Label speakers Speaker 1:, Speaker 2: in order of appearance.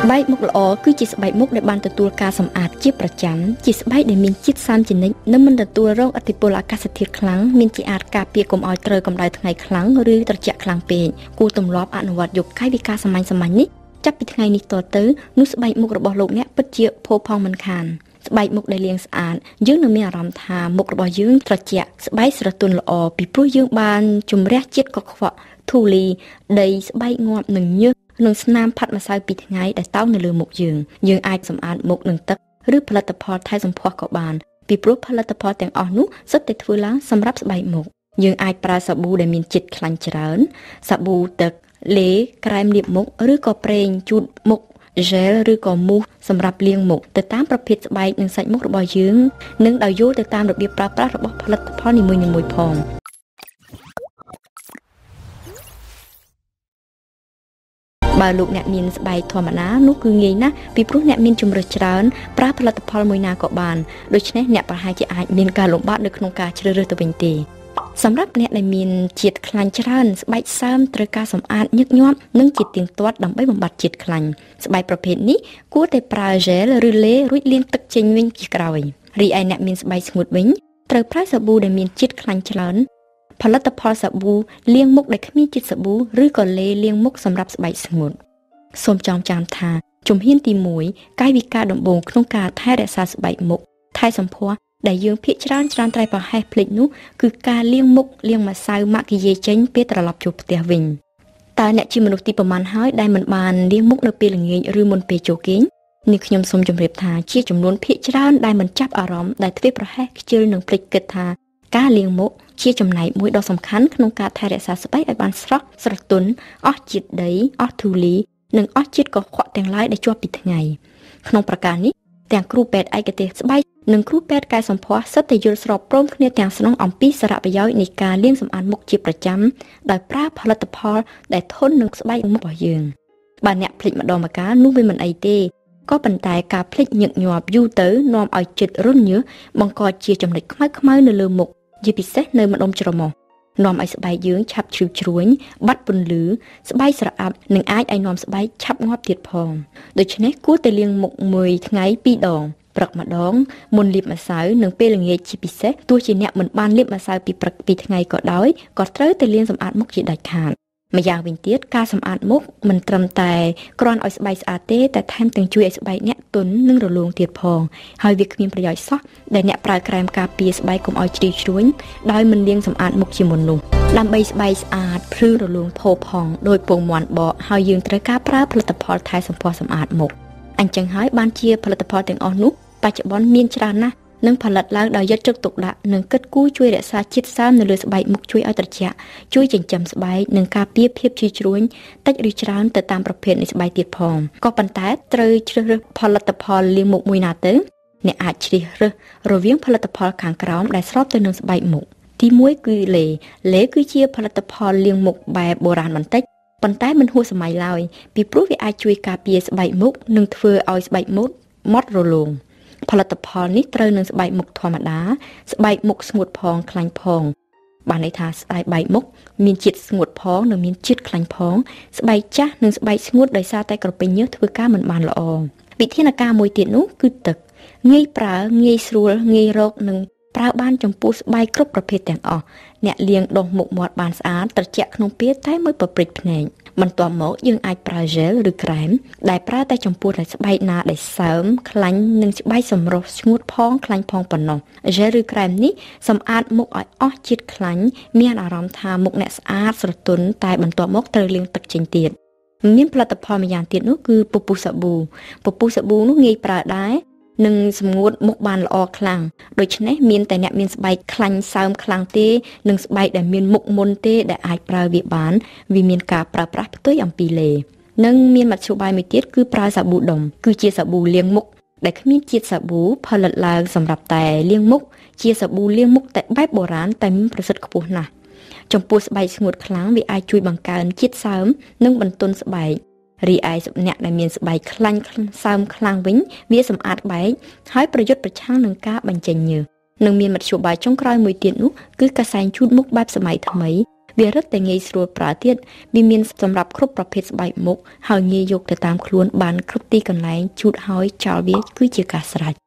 Speaker 1: បែកមុខល្អគឺជាស្បែកមុខដែលបានទទួលការសម្អាតជាប្រចាំជាស្បែកដែលមានជាតិសាមជានិច្ចនិងមិនទទួលរងឥទ្ធិពលអាកាសធាតុខ្លាំងមានជាអាចការពារកុំឲ្យត្រូវកម្ដៅថ្ងៃខ្លាំងឬត្រជាក់ខ្លាំងពេកគួរទម្លាប់អនុវត្តយកកាយវិការសាមញ្ញៗនេះចាប់ពីថ្ងៃនេះតទៅនោះស្បែកមុខរបស់លោកអ្នកពិតជាផូរផង់មិនខានស្បែកមុខដែលលាងស្អាតយើងនឹងមានអារម្មណ៍ថាមុខរបស់យើងត្រជាក់ស្បែកស្រទន់ល្អពីព្រោះយើងបានជំរះជាតិកខ្វក់ធូលីដីស្បែកងាប់និងញើសនឹងស្នាមផាត់ម្សៅពីថ្ងៃដែលតោងនៅលើមុខយើងអាចសម្អាតមុខនឹងទឹកឬផលិតផលថែសម្ផស្សក៏បានពីព្រោះផលិតផលទាំងអស់នោះសុទ្ធតែធ្វើឡើងសម្រាប់ស្បែកមុខយើងអាចប្រើសាប៊ូដែលមានជាតិខ្លាញ់ច្រើនសាប៊ូទឹកលេក្រែមលាបមុខឬក៏ប្រេងជូតមុខgel ឬក៏មូសសម្រាប់លាងមុខទៅតាមប្រភេទស្បែកនិងសាច់មុខរបស់យើងនិងដោយយល់ទៅតាមរបៀបប្រើប្រាស់របស់ផលិតផលនីមួយៗផងបើលោកអ្នកមានស្បែកធម្មតានោះគឺងាយណាស់ពីព្រោះអ្នកមានជំរើសច្រើនប្រើផលិតផលមួយណាក៏បានដូច្នេះអ្នកប្រហែលជាអាចមានការលំបាកនៅក្នុងការជ្រើសរើសទៅវិញទេសម្រាប់អ្នកដែលមានជាតិខ្លាញ់ច្រើនស្បែកសើមត្រូវការសម្អាតញឹកញាប់និងជាទៀងទាត់ដើម្បីបំបត្តិជាតិខ្លាញ់ស្បែកប្រភេទនេះគួរតែប្រើ gel ឬលេរួចលាងទឹកចេញវិញជាក្រោយរីឯអ្នកមានស្បែកស្ងួតវិញត្រូវប្រើសាប៊ូដែលមានជាតិខ្លាញ់ច្រើនផលិតផលសាប៊ូលាងមុខដែលគ្មានជាតិសាប៊ូឬក៏លេលាងមុខសម្រាប់ស្បែកស្ងួតសូមចងចាំថាជំហានទី1កាយវិការដំបូងក្នុងការថែរក្សាស្បែកមុខថែសម្ផស្សដែលយើងភាគច្រើនតែប្រហែសភ្លេចនោះគឺការលាងមុខលាងម្សៅម៉ាក់គីយេចេញពេលត្រឡប់ចូលផ្ទះវិញតើអ្នកជាមនុស្សទីប្រមាណហើយដែលមិនបានលាងមុខនៅពេលល្ងាចឬមុនពេលចូលគេងនេះខ្ញុំសូមជម្រាបថាជាចំនួនភាគច្រើនដែលមិនចាប់អារម្មណ៍ដែលធ្វេសប្រហែសខ្ជិលនឹងភ្លេចគិតថាការលាងមុខជាចំណែកមួយដ៏សំខាន់ក្នុងការថែរក្សាស្បែកឲ្យបានស្រស់ស្រទន់អស់ជាតិដីអស់ធូលីនិងអស់ជាតិកខ្វក់ទាំងឡាយដែលជាប់ពីថ្ងៃក្នុងប្រការនេះទាំងគ្រូពេទ្យឯកទេសស្បែកនិងគ្រូពេទ្យកែសម្ផស្សសុទ្ធតែយល់ស្របព្រមគ្នាទាំងស្រុងអំពីសារៈប្រយោជន៍នៃការលាងសម្អាតមុខជាប្រចាំដោយប្រើផលិតផលដែលធន់នឹងស្បែកមុខរបស់យើងបើអ្នកភ្លេចម្ដងម្កាលនោះវាមិនអីទេក៏ប៉ុន្តែការភ្លេចញឹកញាប់យូរទៅនាំឲ្យចិត្តរញើសបង្កជាចំណុចខ្មៅនៅលើមុខជាពិសេសនៅម្ដុំច្រមុះនាំឲ្យស្បែកយើងឆាប់ឈឺជ្រួញបាត់ពន្លឺស្បែកស្រអាប់និងអាចឲ្យនាំស្បែកឆាប់ងាប់ទៀតផងដូច្នេះគួរតែលាងមុខមួយថ្ងៃ2ដងព្រឹកម្ដងមុនលាបម្សៅនិងពេលល្ងាចជាពិសេសទោះជាអ្នកមិនបានលាបម្សៅពីព្រឹកពីថ្ងៃក៏ដោយក៏ត្រូវតែលាងសម្អាតមុខជាដាច់ខាតម្យ៉ាងវិញទៀតការសម្អាតមុខមិនត្រឹមតែគ្រាន់ឲ្យស្បែកស្អាតទេតែថែមទាំងជួយឲ្យស្បែកអ្នកទន់និងរលោងទៀតផងហើយវាគ្មានប្រយោជន៍សោះដែលអ្នកប្រើក្រែមការពារស្បែកកុំឲ្យជ្រីវជ្រួញដោយមិនលាងសម្អាតមុខជាមុននោះដើម្បីស្បែកស្អាតភ្លឺរលោងផូរផង់ដោយពងមាន់បកហើយយើងត្រូវការប្រើផលិតផលថែសម្ផស្សសម្អាតមុខអញ្ចឹងហើយបានជាផលិតផលទាំងអស់នោះបច្ចុប្បន្នមានច្រើនណាស់និងផលិតឡើងដោយយកចិត្តទុកដាក់និងគិតគូរជួយរក្សាជាតិសើមនៅលើស្បែកមុខជួយឲ្យត្រជាក់ជួយចិញ្ចឹមស្បែកនិងការពារភាពជ្រីវជ្រួញតិចឬច្រើនទៅតាមប្រភេទនៃស្បែកទៀតផងក៏ប៉ុន្តែត្រូវជ្រើសរើសផលិតផលលាងមុខមួយណាទៅអ្នកអាចជ្រើសរើសរវាងផលិតផលខាងក្រោមដែលស្របទៅនឹងស្បែកមុខទី1គឺលេគឺជាផលិតផលលាងមុខបែបបុរាណបន្តិចប៉ុន្តែមិនហួសសម័យឡើយពីព្រោះវាអាចជួយការពារស្បែកមុខនិងធ្វើឲ្យស្បែកមុខម៉ត់រលោងផលិតផលនេះត្រូវនឹងស្បែកមុខធម្មតាស្បែកមុខស្ងួតផងខ្លាញ់ផងបានន័យថាស្បែកមុខមានជាតិស្ងួតផងនិងមានជាតិខ្លាញ់ផងស្បែកចាស់និងស្បែកស្ងួតដោយសារតែក្រពេញញើសធ្វើការមិនបានល្អវិធានការមួយទៀតនោះគឺទឹកងាយប្រើងាយស្រួលងាយរកនិងប្រើបានចំពោះស្បែកគ្រប់ប្រភេទទាំងអស់អ្នកលាងដុសមុខមាត់បានស្អាតត្រជាក់ក្នុងពេលតែមួយប្រព្រឹត្តភ្នែកបន្ទាប់មកយើងអាចប្រើ gel ឬក្រែមដែលប្រើតែចំពោះតែស្បែកណាដែលសើមខ្លាញ់និងស្បែកសម្រស់ស្ងួតផងខ្លាញ់ផងប៉ុណ្ណោះ gel ឬក្រែមនេះសម្អាតមុខឲ្យអស់ជាតិខ្លាញ់មានអារម្មណ៍ថាមុខអ្នកស្អាតស្រទន់តែបន្ទាប់មកត្រូវលាងទឹកចេញទៀតមានផលិតផលម្យ៉ាងទៀតនោះគឺពពុះសាប៊ូនោះងាយប្រើដែរនឹងសម្ងួតមុខបានល្អខ្លាំងដូច្នេះមានតែអ្នកមានស្បែកខ្លាញ់សើមខ្លាំងទេនិងស្បែកដែលមានមុខមុនទេដែលអាចប្រើវាបានវាមានការប្រើប្រាស់ផ្ទុយអំពីលេនិងមានមធ្យោបាយមួយទៀតគឺប្រើសាប៊ូដុំគឺជាសាប៊ូលាងមុខដែលគ្មានជាតិសាប៊ូផលិតឡើងសម្រាប់តែលាងមុខជាសាប៊ូលាងមុខតែបែបបុរាណតែមានប្រសិទ្ធខ្ពស់ណាស់ចំពោះស្បែកស្ងួតខ្លាំងវាអាចជួយបង្កើនជាតិសើមនិងបន្ទន់ស្បែករីឯអ្នកដែលមានស្បែកខ្លាញ់សើមខ្លាំងវិញវាសម្អាតស្បែកហើយប្រយុទ្ធប្រឆាំងនឹងការបញ្ចេញញើសនិងមានមធ្យោបាយចុងក្រោយមួយទៀតនោះគឺកសែងជូតមុខបែបសម័យថ្មីវារឹតតែងាយស្រួលប្រើទៀតវាមានសម្រាប់គ្រប់ប្រភេទស្បែកមុខហើយងាយយកទៅតាមខ្លួនបានគ្រប់ទីកន្លែងជូតហើយចោលវាគឺជាការស្រេច